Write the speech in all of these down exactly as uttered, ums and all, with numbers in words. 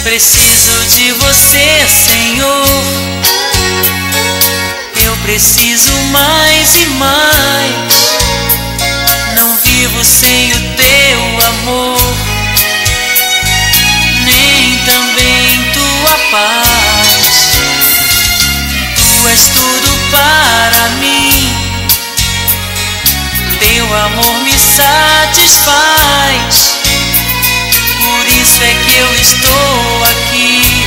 preciso de você, Senhor. Eu preciso mais e mais. Não vivo sem o teu amor, nem também tua paz. Tu és tudo para mim. Teu amor me satisfaz. Por isso é que eu estou aqui.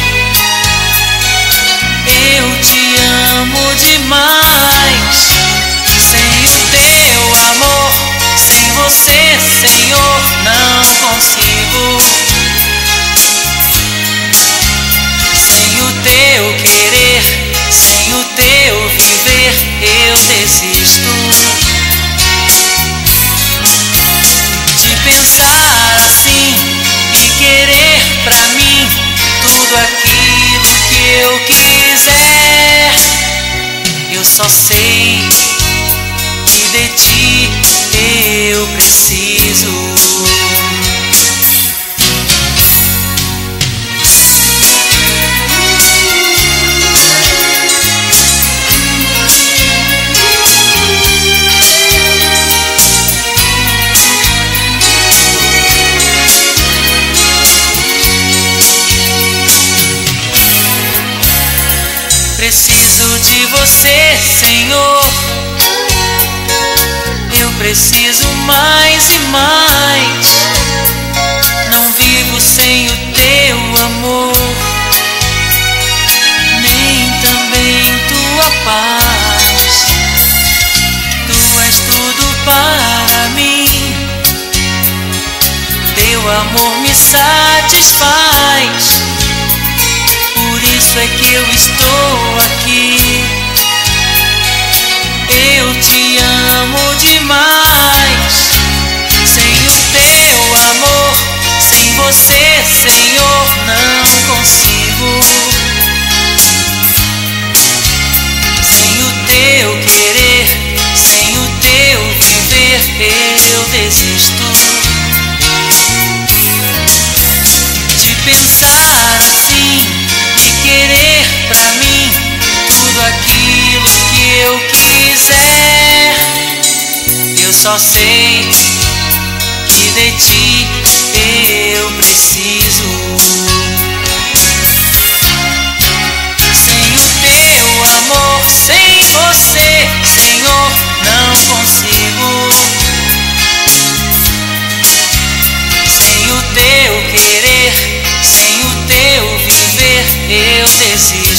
Eu te amo demais. Sem o teu amor, sem você, Senhor, não consigo. Sem o teu querer, sem o teu viver, eu desisto de pensar assim e querer pra mim tudo aquilo que eu quiser. Eu só sei que de ti eu preciso. Preciso de você, Senhor. Eu preciso mais e mais. Não vivo sem o teu amor, nem também tua paz. Tu és tudo para mim. Teu amor me satisfaz. Por isso é que eu estou aqui. Eu te amo demais. Sem o teu amor, sem você, Senhor, não consigo. Sem o teu querer, sem o teu viver, eu desisto de pensar assim, querer pra mim tudo aquilo que eu quiser. Eu só sei que de ti eu preciso. Sem o teu amor, sem você, Senhor, não consigo. Sem o teu querer, sem o teu viver, eu desisto